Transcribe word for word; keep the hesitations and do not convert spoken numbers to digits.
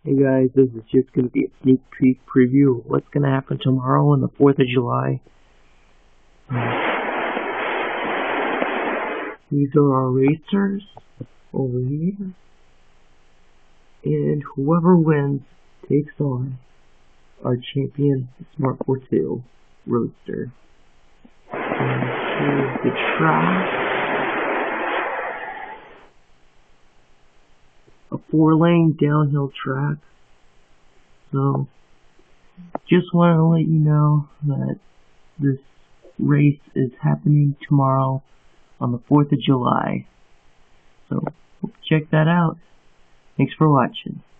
Hey guys, this is just going to be a sneak peek preview of what's going to happen tomorrow on the fourth of July. These are our racers over here. And whoever wins takes on our champion, Smart four two Roadster. And here's the track. A four-lane downhill track. So, just want to let you know that this race is happening tomorrow on the fourth of July. So, check that out. Thanks for watching.